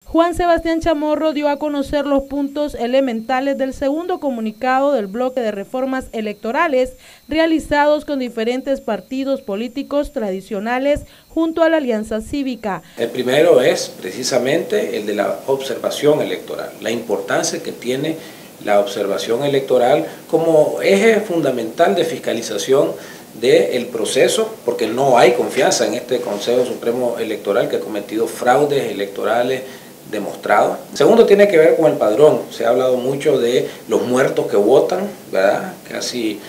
Juan Sebastián Chamorro dio a conocer los puntos elementales del segundo comunicado del bloque de reformas electorales realizados con diferentes partidos políticos tradicionales junto a la Alianza Cívica. El primero es precisamente el de la observación electoral, la importancia que tiene la observación electoral como eje fundamental de fiscalización del proceso, porque no hay confianza en este Consejo Supremo Electoral que ha cometido fraudes electorales demostrado. Segundo, tiene que ver con el padrón. Se ha hablado mucho de los muertos que votan, ¿verdad? Casi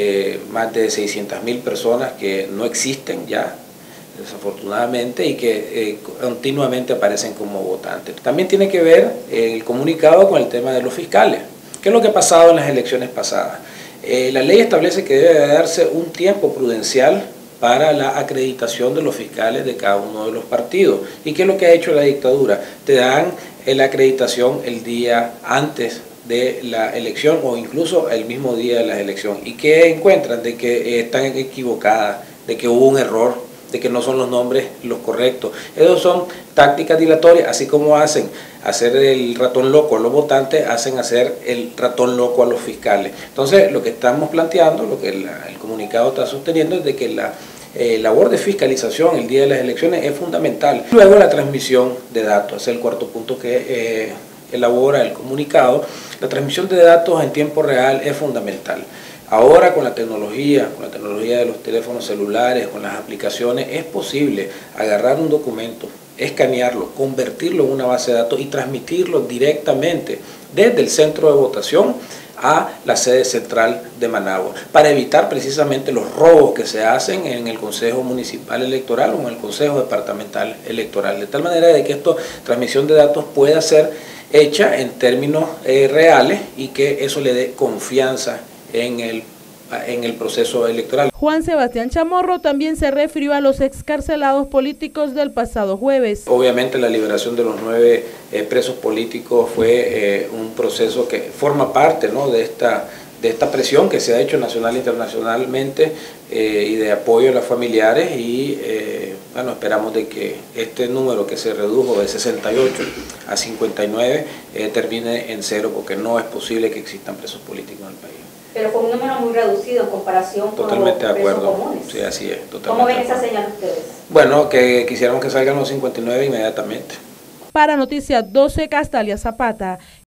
más de 600.000 personas que no existen ya, desafortunadamente, y que continuamente aparecen como votantes. También tiene que ver el comunicado con el tema de los fiscales. ¿Qué es lo que ha pasado en las elecciones pasadas? La ley establece que debe darse un tiempo prudencial para la acreditación de los fiscales de cada uno de los partidos. ¿Y qué es lo que ha hecho la dictadura? Te dan la acreditación el día antes de la elección o incluso el mismo día de la elección. ¿Y qué encuentran? De que están equivocadas, de que hubo un error, de que no son los nombres los correctos. Esas son tácticas dilatorias, así como hacen hacer el ratón loco a los votantes, hacen hacer el ratón loco a los fiscales. Entonces, lo que estamos planteando, lo que el comunicado está sosteniendo es de que la labor de fiscalización el día de las elecciones es fundamental. Luego la transmisión de datos, es el cuarto punto que elabora el comunicado. La transmisión de datos en tiempo real es fundamental. Ahora con la tecnología de los teléfonos celulares, con las aplicaciones, es posible agarrar un documento, escanearlo, convertirlo en una base de datos y transmitirlo directamente desde el centro de votación a la sede central de Managua, para evitar precisamente los robos que se hacen en el Consejo Municipal Electoral o en el Consejo Departamental Electoral, de tal manera de que esta transmisión de datos pueda ser hecha en términos reales y que eso le dé confianza en el proceso electoral. Juan Sebastián Chamorro también se refirió a los excarcelados políticos del pasado jueves. Obviamente la liberación de los 9 presos políticos fue un proceso que forma parte, ¿no?, de esta presión que se ha hecho nacional e internacionalmente y de apoyo a los familiares y bueno, esperamos de que este número que se redujo de 68 a 59 termine en 0, porque no es posible que existan presos políticos en el país. Pero fue un número muy reducido en comparación con los presos comunes. Sí, así es. Totalmente. ¿Cómo ven esa señal ustedes? Bueno, que quisiéramos que salgan los 59 inmediatamente. Para Noticias 12, Castalia Zapata.